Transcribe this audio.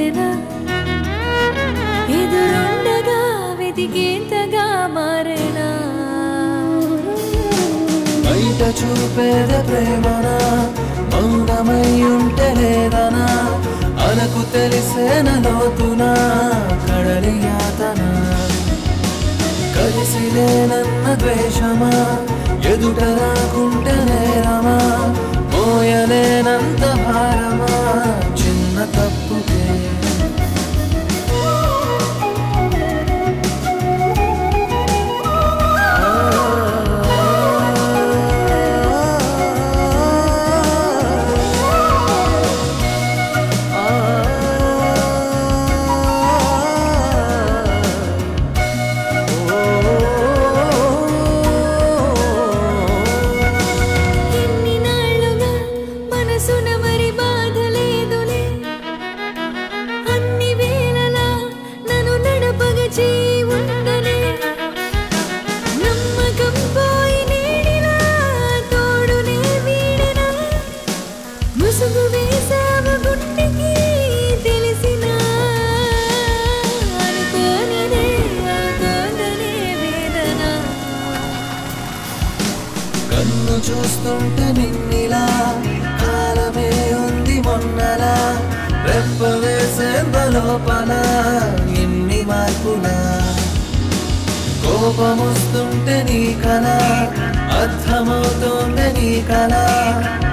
మారేనా ఎదురుండగా వెతికేంతగా మారేనా బయట చూపేద ప్రేమనా మౌనమై ఉంటే లేదనా అనకు తెలిసేన లోతునా కడలి యాతన కలిసి లేనన్న ద్వేషమా ఎదుట రాకుంటే నేరమా మోయలేనంత భారమా చిన్న తప్పుకే కన్ను చూస్తుంటే నిన్నిలా కాలమే ఉంది మొన్నలా రెప్ప వేసేంత లోపల ఇన్ని మార్పులా కోపమొస్తుంటే నీ కళ అర్థమవుతోంది నీ కళ